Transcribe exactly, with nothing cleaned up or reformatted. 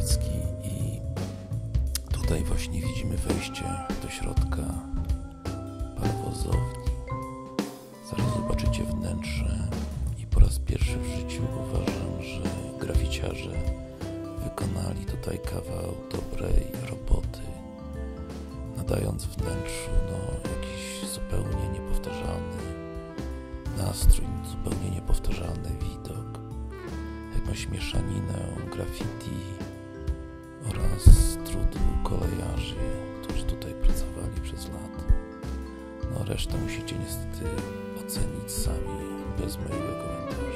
Katolicki i tutaj właśnie widzimy wejście do środka parowozowni. Zaraz zobaczycie wnętrze i po raz pierwszy w życiu uważam, że graficiarze wykonali tutaj kawał dobrej roboty, nadając wnętrzu no, jakiś zupełnie niepowtarzalny nastrój, zupełnie niepowtarzalny widok, jakąś mieszaninę graffiti oraz trudu kolejarzy, którzy tutaj pracowali przez lata. No resztę musicie niestety ocenić sami bez mojego komentarza.